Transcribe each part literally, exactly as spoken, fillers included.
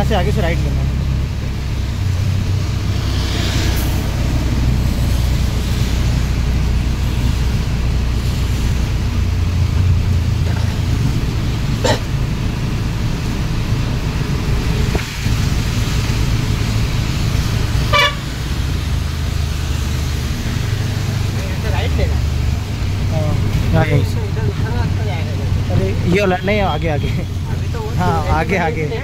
से आगे से राइट लेना है। हाँ यहीं से। अरे ये वाला नहीं, आगे आगे। हाँ आगे आगे गेट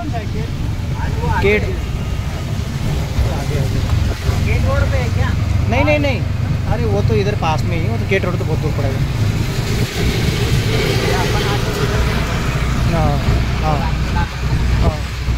आगे आगे गेट रोड पे है क्या? नहीं नहीं नहीं, अरे वो तो इधर पास में ही है, वो तो गेट रोड तो बहुत दूर पड़ेगा। हाँ हाँ हाँ।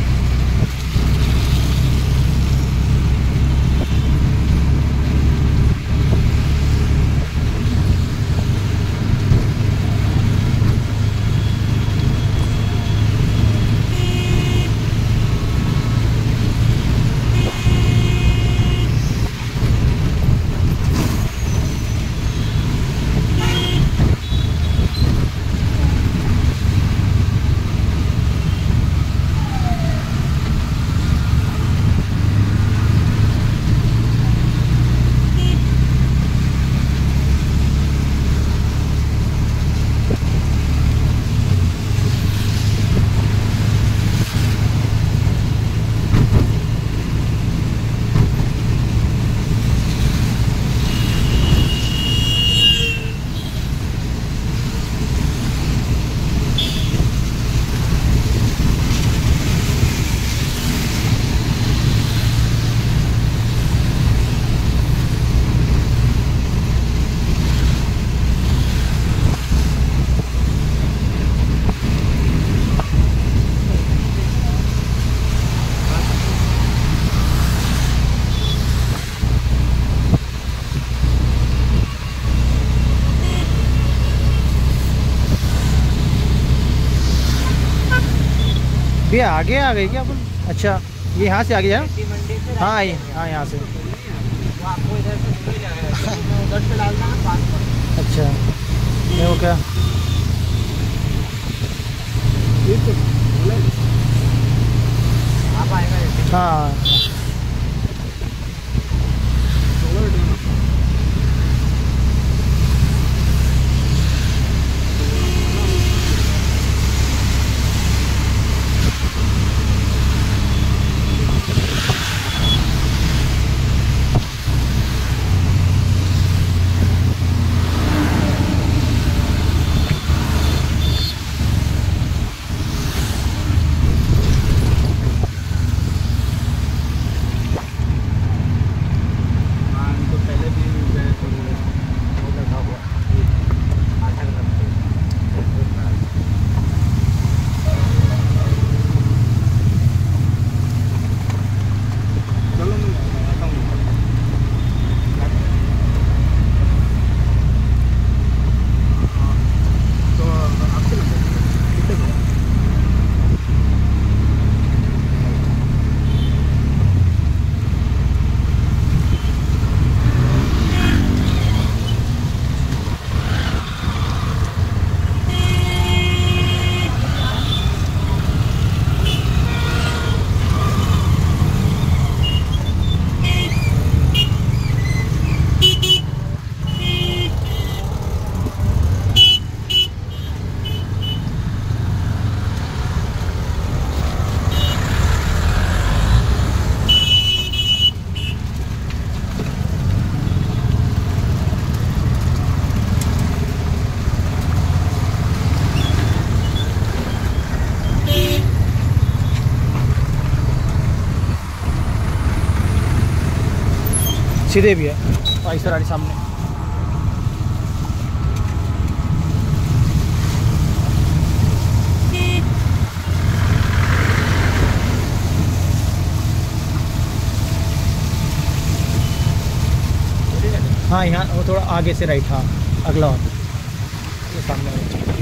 भैया आगे आ गए क्या अपन? अच्छा ये यहाँ से आगे जाए। हाँ ये हाँ यहाँ से। आपको इधर से मिल जाएगा, उधर से डालना है पास पर। अच्छा ये वो क्या आप आएगा जैसे। हाँ सीधे भी है आइसर वाली सामने। हाँ यहाँ वो थोड़ा आगे से राइट। हाँ अगला ये सामने।